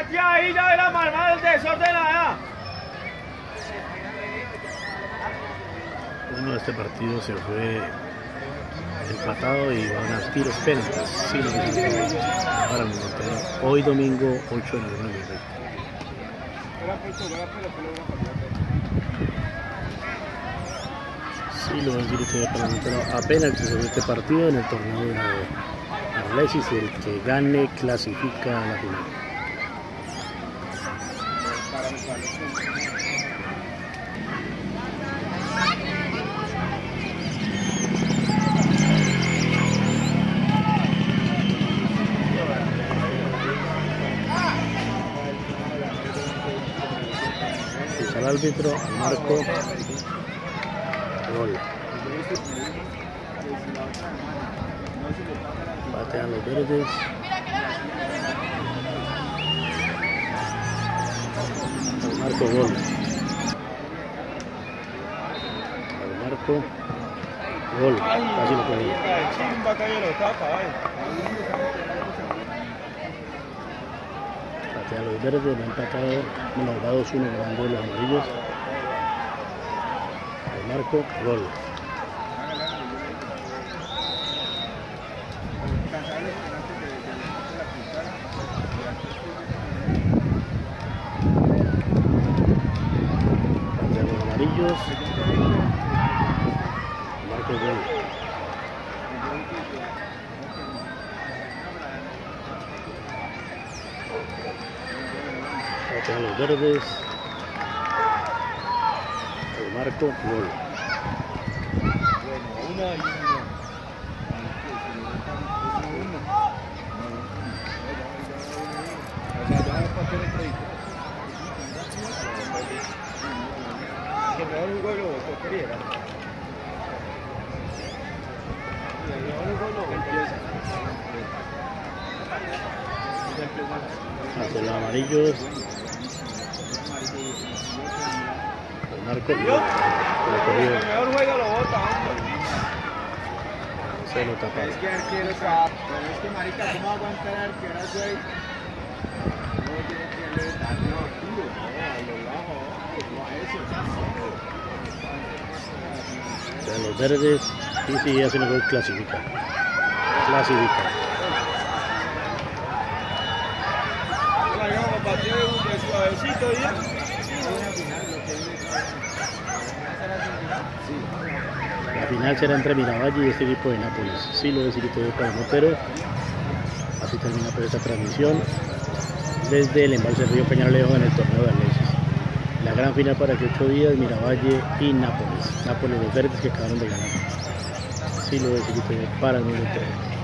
Y ahí ya era marmar el desorden allá. Bueno, este partido se fue empatado y van a tiros penaltis. Sí, lo que para el Montero. Hoy domingo 8 de noviembre. Sí, lo decir que para el Montero apenas se fue este partido en el torneo de Arlesis, el que gane clasifica a la final. El árbitro Marco gol. Batean los verdes. El Marco gol. El Marco gol. Casi lo cogió. Batean los verdes, me han empatado, bueno, va 2-1 ganando los amarillos. El Marco gol. Batean los amarillos. El Marco gol. Batean los verdes. El Marco gol. Hacia los amarillos. El Marco gol. El mejor juego lo bota, Se lo taparon. Es que arquero está. Es que marica, ¿cómo aguanta el arquero ahí? No tiene que le dar duro, a lo bajo, no a eso. O sea, los verdes, y si hacen el gol, clasifican. Clasifican. Suavecito, ¿ya? La final será entre Miravalle y este equipo de Nápoles. Sí, lo deciré todo para Montero. Así termina por esta transmisión desde el embalse del río Peñalejo en el torneo de Arlesis. La gran final para que 8 días, Miravalle y Nápoles. Nápoles, los verdes que acabaron de ganar. Sí, lo deciré todo para Montero.